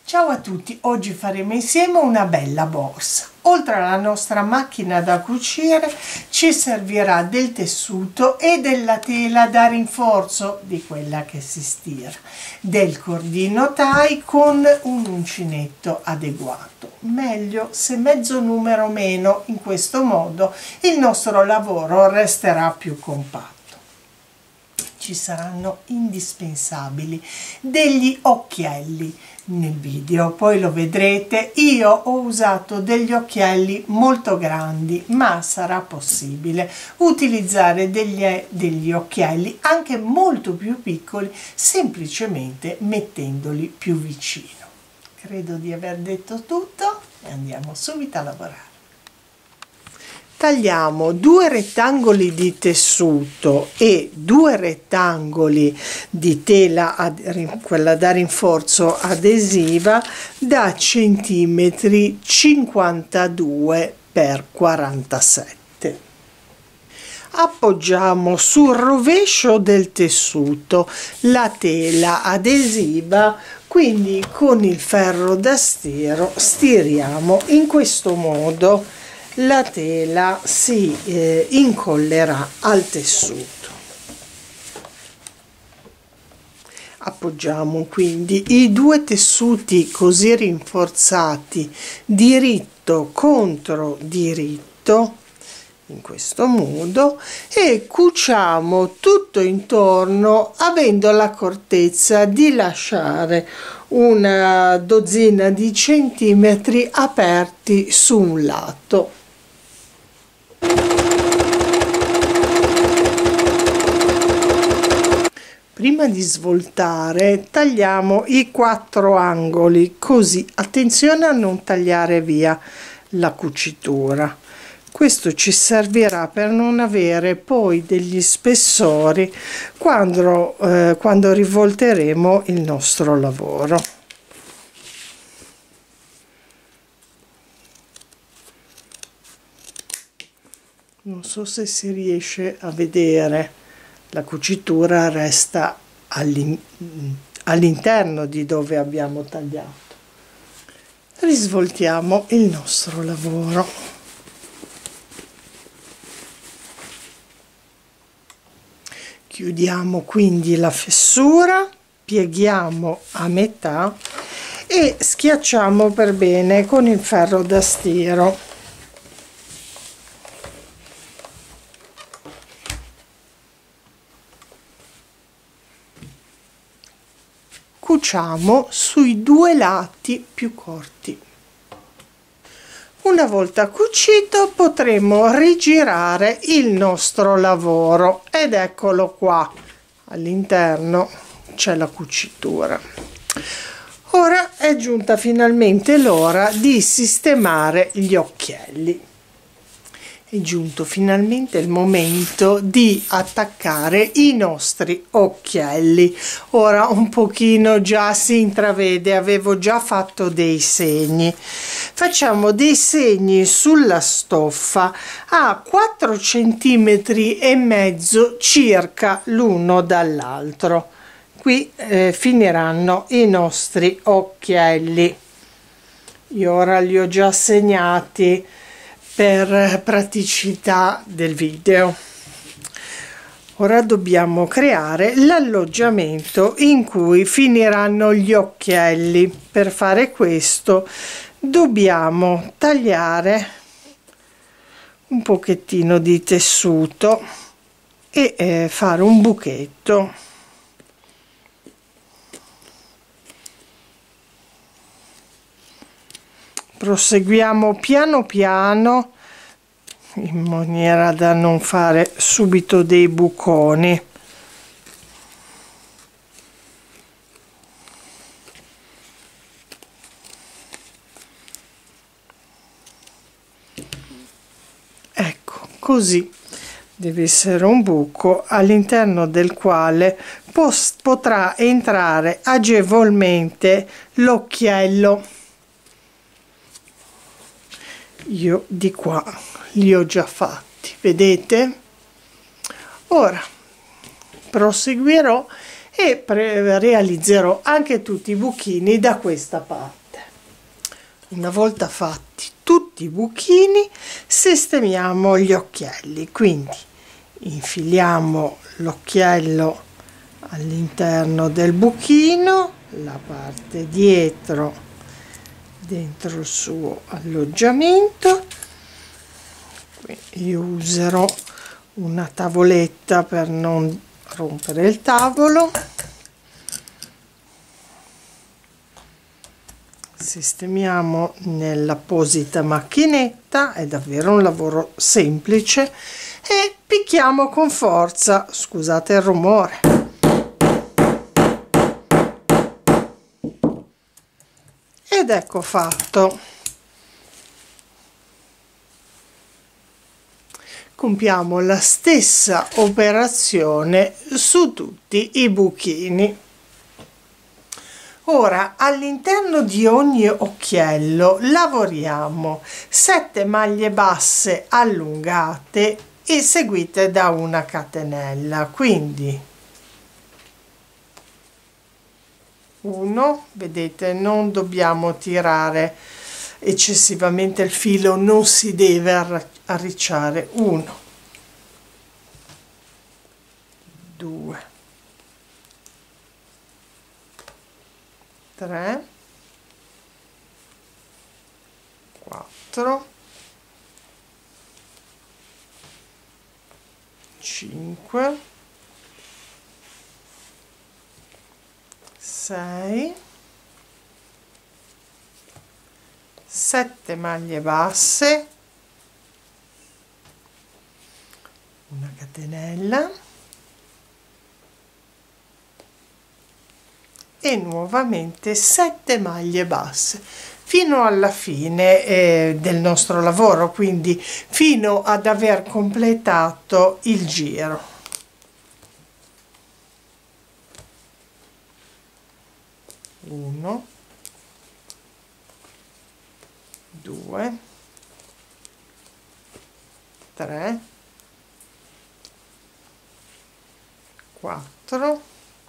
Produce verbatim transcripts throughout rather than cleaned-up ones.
Ciao a tutti, oggi faremo insieme una bella borsa. Oltre alla nostra macchina da cucire ci servirà del tessuto e della tela da rinforzo di quella che si stira, del cordino tie con un uncinetto adeguato. Meglio se mezzo numero meno, in questo modo il nostro lavoro resterà più compatto. Ci saranno indispensabili degli occhielli. Nel video poi lo vedrete, io ho usato degli occhielli molto grandi, ma sarà possibile utilizzare degli, degli occhielli anche molto più piccoli, semplicemente mettendoli più vicino. Credo di aver detto tutto e andiamo subito a lavorare. Tagliamo due rettangoli di tessuto e due rettangoli di tela, quella da rinforzo adesiva, da centimetri cinquantadue per quarantasette. Appoggiamo sul rovescio del tessuto la tela adesiva, quindi con il ferro da stiro stiriamo in questo modo. La tela si eh, incollerà al tessuto. Appoggiamo quindi i due tessuti così rinforzati diritto contro diritto in questo modo e cuciamo tutto intorno, avendo l'accortezza di lasciare una dozzina di centimetri aperti su un lato. Prima di svoltare tagliamo i quattro angoli, così attenzione a non tagliare via la cucitura. Questo ci servirà per non avere poi degli spessori quando, eh, quando rivolteremo il nostro lavoro. Non so se si riesce a vedere, la cucitura resta all'interno di dove abbiamo tagliato. Risvoltiamo il nostro lavoro. Chiudiamo quindi la fessura, pieghiamo a metà e schiacciamo per bene con il ferro da stiro. Cuciamo sui due lati più corti. Una volta cucito potremo rigirare il nostro lavoro ed eccolo qua, all'interno c'è la cucitura. Ora è giunta finalmente l'ora di sistemare gli occhielli. È giunto finalmente il momento di attaccare i nostri occhielli. Ora un pochino già si intravede, avevo già fatto dei segni. Facciamo dei segni sulla stoffa a quattro centimetri e mezzo circa l'uno dall'altro. Qui eh, finiranno i nostri occhielli. Io ora li ho già segnati per praticità del video. Ora dobbiamo creare l'alloggiamento in cui finiranno gli occhielli. Per fare questo dobbiamo tagliare un pochettino di tessuto e eh, fare un buchetto. Proseguiamo piano piano in maniera da non fare subito dei buconi. Ecco, così deve essere un buco all'interno del quale potrà entrare agevolmente l'occhiello. Io di qua li ho già fatti, vedete? Ora proseguirò e realizzerò anche tutti i buchini da questa parte. Una volta fatti tutti i buchini, sistemiamo gli occhielli, quindi infiliamo l'occhiello all'interno del buchino, la parte dietro dentro il suo alloggiamento. Qui io userò una tavoletta per non rompere il tavolo. Sistemiamo nell'apposita macchinetta, è davvero un lavoro semplice, e picchiamo con forza, scusate il rumore. Ed ecco fatto. Compiamo la stessa operazione su tutti i buchini. Ora, all'interno di ogni occhiello lavoriamo sette maglie basse allungate e seguite da una catenella, quindi uno, vedete, non dobbiamo tirare eccessivamente il filo, non si deve arricciare. Uno, due, tre, quattro, cinque, sei, sette maglie basse, una catenella e nuovamente sette maglie basse fino alla fine eh, del nostro lavoro, quindi fino ad aver completato il giro. Uno, due, tre, quattro,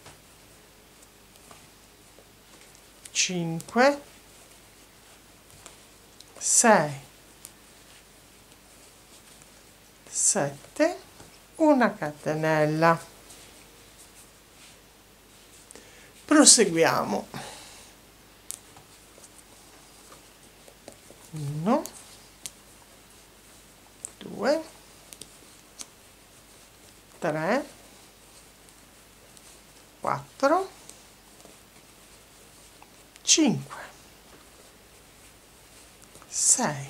cinque, sei, sette, una catenella. Proseguiamo. Uno, due, tre, quattro, cinque, sei,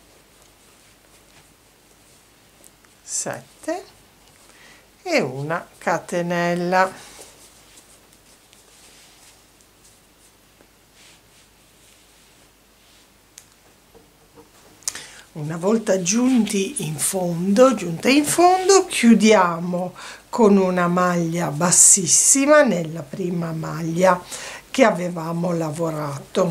sette e una catenella. Una volta giunti in fondo, giunte in fondo, chiudiamo con una maglia bassissima nella prima maglia che avevamo lavorato.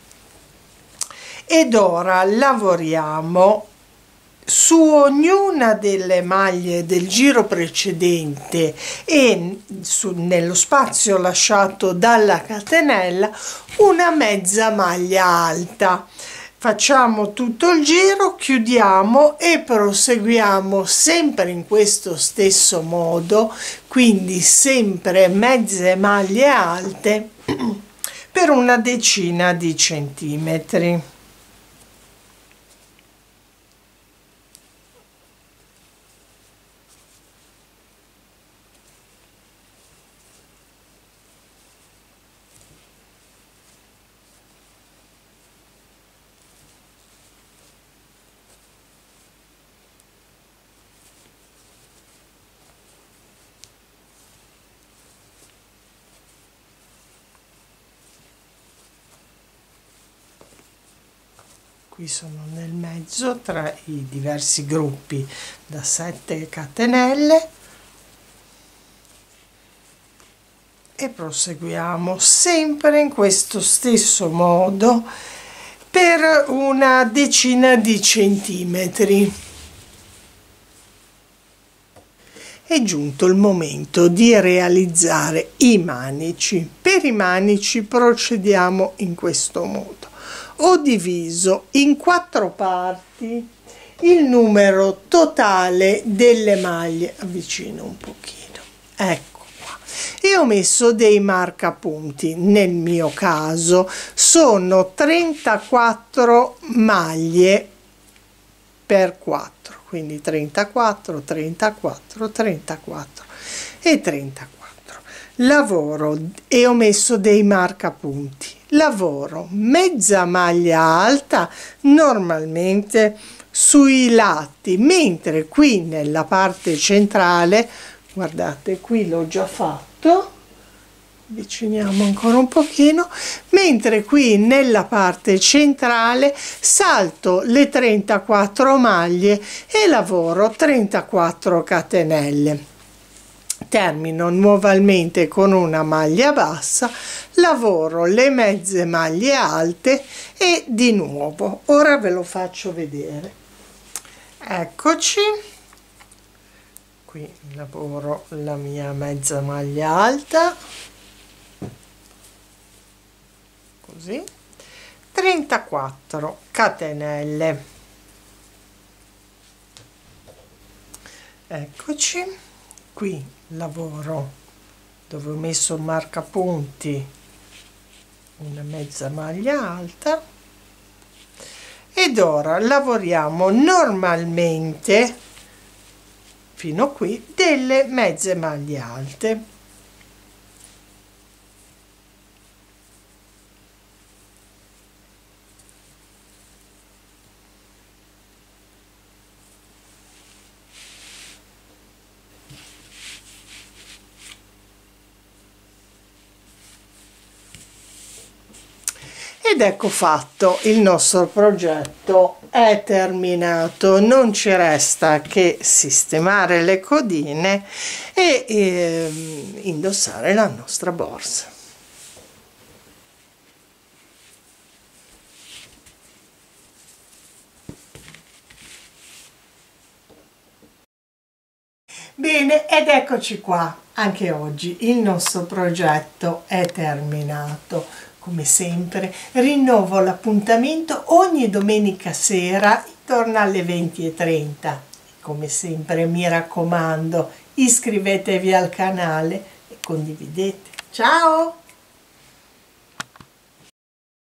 Ed ora lavoriamo su ognuna delle maglie del giro precedente e su, nello spazio lasciato dalla catenella, una mezza maglia alta. Facciamo tutto il giro, chiudiamo e proseguiamo sempre in questo stesso modo, quindi sempre mezze maglie alte per una decina di centimetri. Qui sono nel mezzo tra i diversi gruppi da sette catenelle e proseguiamo sempre in questo stesso modo per una decina di centimetri. è giunto il momento di realizzare i manici. Per i manici procediamo in questo modo. Ho diviso in quattro parti il numero totale delle maglie, avvicino un pochino, ecco qua, e ho messo dei marcapunti. Nel mio caso sono trentaquattro maglie per quattro, quindi trentaquattro, trentaquattro, trentaquattro e trentaquattro. Lavoro e ho messo dei marcapunti. Lavoro mezza maglia alta normalmente sui lati, mentre qui nella parte centrale, guardate, qui l'ho già fatto, avviciniamo ancora un pochino, mentre qui nella parte centrale salto le trentaquattro maglie e lavoro trentaquattro catenelle. Termino nuovamente con una maglia bassa, lavoro le mezze maglie alte e di nuovo. Ora ve lo faccio vedere. Eccoci, qui lavoro la mia mezza maglia alta, così, trentaquattro catenelle. Eccoci, qui lavoro dove ho messo il marcapunti una mezza maglia alta, ed ora lavoriamo normalmente fino a qui delle mezze maglie alte. Ed ecco fatto, il nostro progetto è terminato. Non ci resta che sistemare le codine e eh, indossare la nostra borsa. Bene, ed eccoci qua, anche oggi il nostro progetto è terminato. Come sempre rinnovo l'appuntamento ogni domenica sera intorno alle venti e trenta. Come sempre mi raccomando, iscrivetevi al canale e condividete. Ciao!